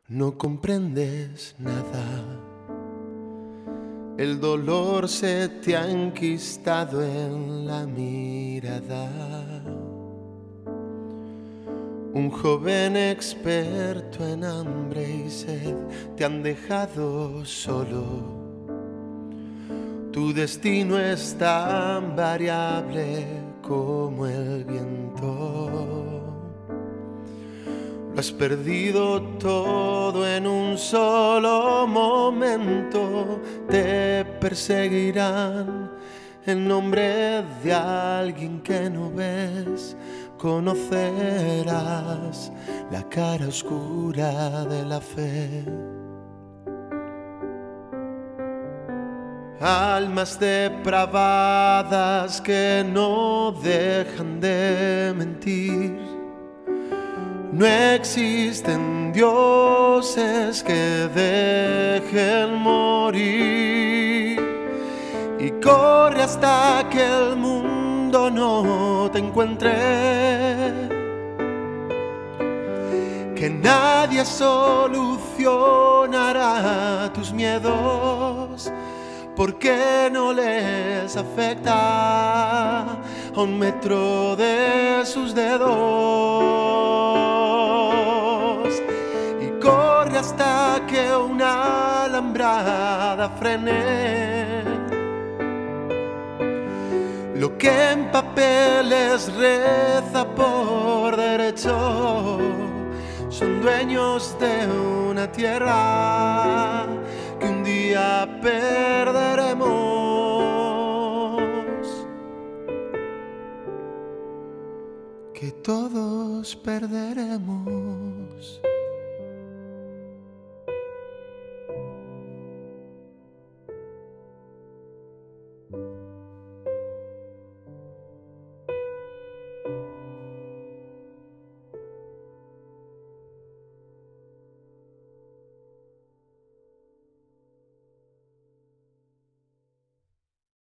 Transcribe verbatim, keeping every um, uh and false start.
No comprendes nada, el dolor se te ha enquistado en la mirada. Un joven experto en hambre y sed te han dejado solo. Tu destino es tan variable como el viento. Lo has perdido todo en un solo momento. Te perseguirán en nombre de alguien que no ves. Conocerás la cara oscura de la fe. Almas depravadas que no dejan de mentir. No existen dioses que dejen morir. Y corre hasta que el mundo no te encuentre. Que nadie solucionará tus miedos, porque no les afecta a un metro de sus dedos. Y corre hasta que una alambrada frene lo que en papeles reza por derecho. Son dueños de una tierra que un día perderemos, que todos perderemos.